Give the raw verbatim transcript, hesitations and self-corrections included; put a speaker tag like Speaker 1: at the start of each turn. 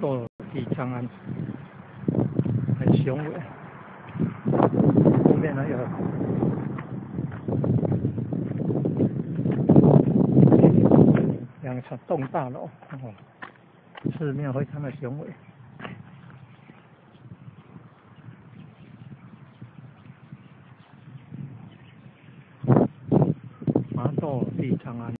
Speaker 1: 斗地长安，很雄伟。后面还有两层栋大楼，哦，寺庙非常的雄伟。麻豆地长安。